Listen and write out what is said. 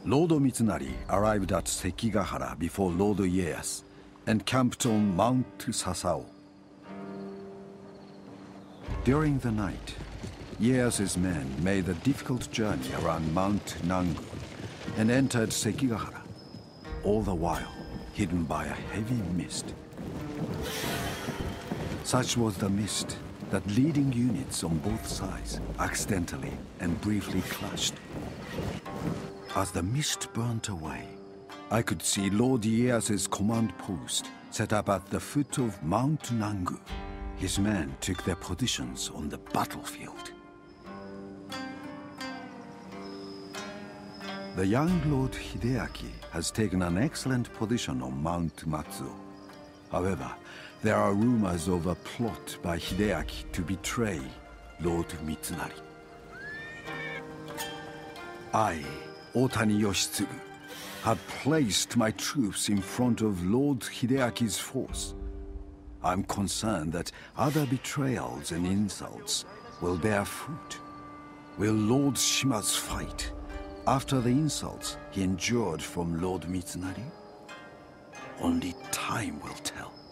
Lord Mitsunari arrived at Sekigahara before Lord Ieyasu and camped on Mount Sasao. During the night, Ieyasu's men made a difficult journey around Mount Nangu and entered Sekigahara, all the while hidden by a heavy mist. Such was the mist that leading units on both sides accidentally and briefly clashed. As the mist burnt away, I could see Lord Ieyasu's command post set up at the foot of Mount Nangu. His men took their positions on the battlefield. The young Lord Hideaki has taken an excellent position on Mount Matsuo. However, there are rumors of a plot by Hideaki to betray Lord Mitsunari. I, Otani Yoshitsugu, have placed my troops in front of Lord Hideaki's force. I'm concerned that other betrayals and insults will bear fruit. Will Lord Shimazu fight after the insults he endured from Lord Mitsunari? Only time will tell.